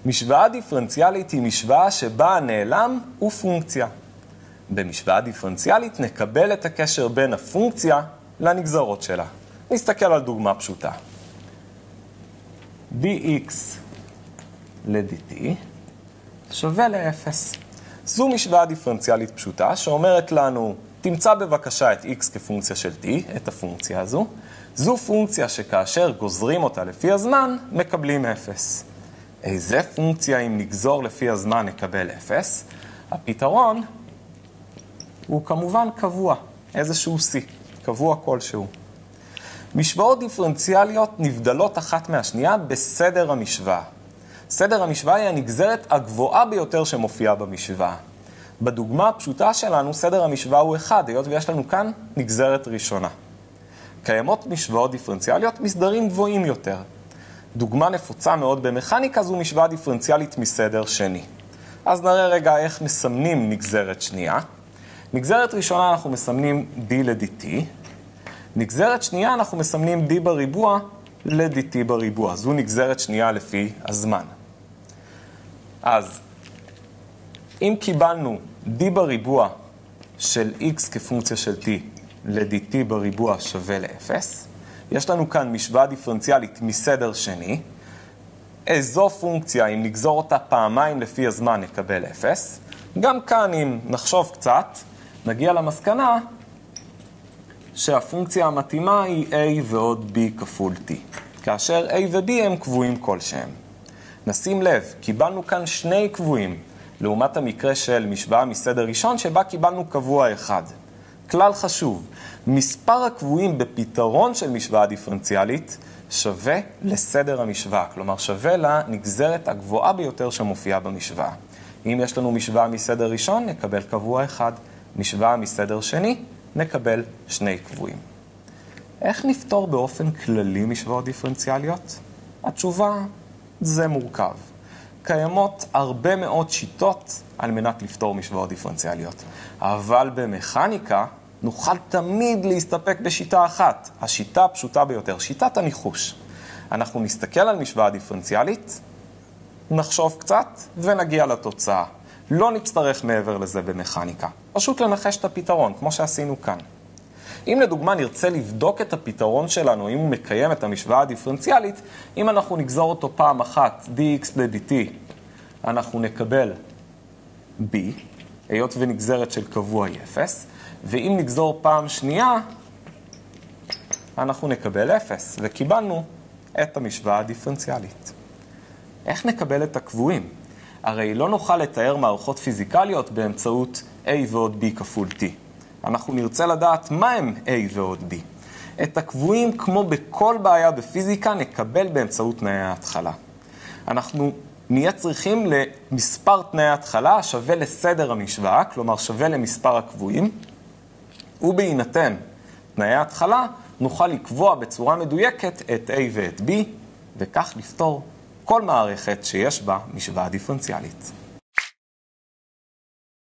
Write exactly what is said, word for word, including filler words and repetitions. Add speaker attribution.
Speaker 1: משוואה דיפרנציאלית היא משוואה שבה הנעלם הוא פונקציה. במשוואה דיפרנציאלית נקבל את הקשר בין הפונקציה לנגזרות שלה. נסתכל על דוגמה פשוטה. dx ל-dt שווה ל-אפס. זו משוואה דיפרנציאלית פשוטה שאומרת לנו, תמצא בבקשה את x כפונקציה של t, את הפונקציה הזו. זו פונקציה שכאשר גוזרים אותה לפי הזמן, מקבלים אפס. איזה פונקציה אם נגזור לפי הזמן נקבל אפס? הפתרון הוא כמובן קבוע, איזשהו c, קבוע כלשהו. משוואות דיפרנציאליות נבדלות אחת מהשנייה בסדר המשוואה. סדר המשוואה היא הנגזרת הגבוהה ביותר שמופיעה במשוואה. בדוגמה הפשוטה שלנו, סדר המשוואה הוא אחד, היות ויש לנו כאן נגזרת ראשונה. קיימות משוואות דיפרנציאליות מסדרים גבוהים יותר. דוגמה נפוצה מאוד במכניקה זו משוואה דיפרנציאלית מסדר שני. אז נראה רגע איך מסמנים נגזרת שנייה. נגזרת ראשונה אנחנו מסמנים d ל-dt. נגזרת שנייה אנחנו מסמנים d בריבוע ל-dt בריבוע. זו נגזרת שנייה לפי הזמן. אז אם קיבלנו d בריבוע של x כפונקציה של t ל-dt בריבוע שווה ל-אפס, יש לנו כאן משוואה דיפרנציאלית מסדר שני. איזו פונקציה, אם נגזור אותה פעמיים לפי הזמן, נקבל אפס. גם כאן, אם נחשוב קצת, נגיע למסקנה שהפונקציה המתאימה היא a ועוד b כפול t, כאשר a ו-b הם קבועים כלשהם. נשים לב, קיבלנו כאן שני קבועים, לעומת המקרה של משוואה מסדר ראשון, שבה קיבלנו קבוע אחד. כלל חשוב, מספר הקבועים בפתרון של משוואה דיפרנציאלית שווה לסדר המשוואה, כלומר שווה לנגזרת הגבוהה ביותר שמופיעה במשוואה. אם יש לנו משוואה מסדר ראשון, נקבל קבוע אחד, משוואה מסדר שני, נקבל שני קבועים. איך נפתור באופן כללי משוואות דיפרנציאליות? התשובה, זה מורכב. קיימות הרבה מאוד שיטות על מנת לפתור משוואות דיפרנציאליות, אבל במכניקה נוכל תמיד להסתפק בשיטה אחת, השיטה הפשוטה ביותר, שיטת הניחוש. אנחנו נסתכל על משוואה דיפרנציאלית, נחשוב קצת ונגיע לתוצאה. לא נצטרך מעבר לזה במכניקה. פשוט לנחש את הפתרון, כמו שעשינו כאן. אם לדוגמה נרצה לבדוק את הפתרון שלנו, אם הוא מקיים את המשוואה הדיפרנציאלית, אם אנחנו נגזור אותו פעם אחת, dx ל-dt, אנחנו נקבל b, היות ונגזרת של קבוע היא אפס, ואם נגזור פעם שנייה, אנחנו נקבל אפס, וקיבלנו את המשוואה הדיפרנציאלית. איך נקבל את הקבועים? הרי לא נוכל לתאר מערכות פיזיקליות באמצעות a ועוד b כפול t. אנחנו נרצה לדעת מה הם a ועוד b. את הקבועים, כמו בכל בעיה בפיזיקה, נקבל באמצעות תנאי ההתחלה. אנחנו נהיה צריכים למספר תנאי ההתחלה שווה לסדר המשוואה, כלומר שווה למספר הקבועים, ובהינתן תנאי ההתחלה נוכל לקבוע בצורה מדויקת את a ואת b, וכך לפתור כל מערכת שיש בה משוואה דיפרנציאלית.